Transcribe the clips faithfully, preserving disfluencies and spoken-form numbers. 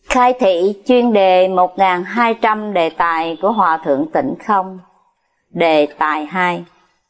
Khai thị chuyên đề một nghìn hai trăm đề tài của Hòa Thượng Tịnh Không. Đề tài hai.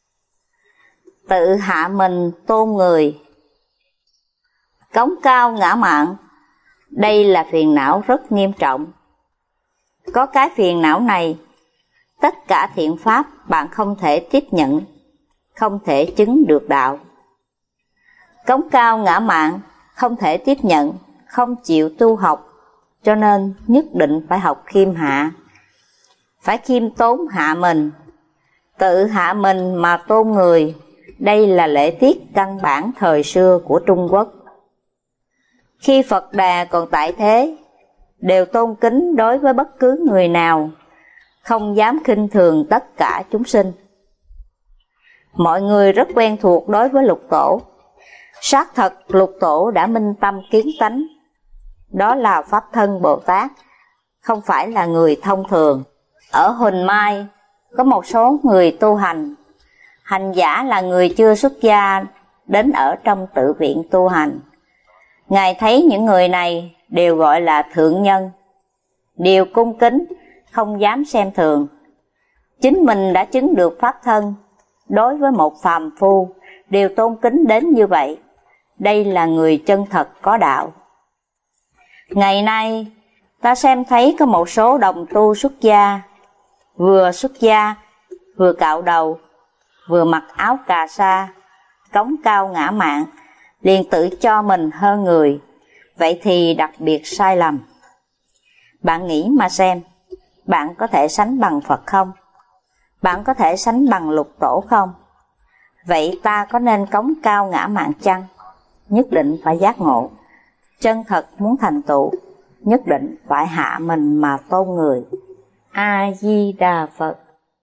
Tự hạ mình tôn người. Cống cao ngã mạn, đây là phiền não rất nghiêm trọng. Có cái phiền não này, tất cả thiện pháp bạn không thể tiếp nhận, không thể chứng được đạo. Cống cao ngã mạn, không thể tiếp nhận, không chịu tu học, cho nên nhất định phải học khiêm hạ. Phải khiêm tốn hạ mình, tự hạ mình mà tôn người, đây là lễ tiết căn bản thời xưa của Trung Quốc. Khi Phật Đà còn tại thế, đều tôn kính đối với bất cứ người nào, không dám khinh thường tất cả chúng sinh. Mọi người rất quen thuộc đối với Lục Tổ. Xác thật Lục Tổ đã minh tâm kiến tánh, đó là Pháp Thân Bồ Tát, không phải là người thông thường. Ở Huỳnh Mai có một số người tu hành, hành giả là người chưa xuất gia đến ở trong tự viện tu hành. Ngài thấy những người này đều gọi là thượng nhân, đều cung kính, không dám xem thường. Chính mình đã chứng được Pháp Thân, đối với một phàm phu đều tôn kính đến như vậy. Đây là người chân thật có đạo. Ngày nay ta xem thấy có một số đồng tu xuất gia, vừa xuất gia vừa cạo đầu, vừa mặc áo cà sa, cống cao ngã mạn, liền tự cho mình hơn người. Vậy thì đặc biệt sai lầm. Bạn nghĩ mà xem, bạn có thể sánh bằng Phật không? Bạn có thể sánh bằng Lục Tổ không? Vậy ta có nên cống cao ngã mạn chăng? Nhất định phải giác ngộ. Chân thật muốn thành tựu, nhất định phải hạ mình mà tôn người. A Di Đà Phật.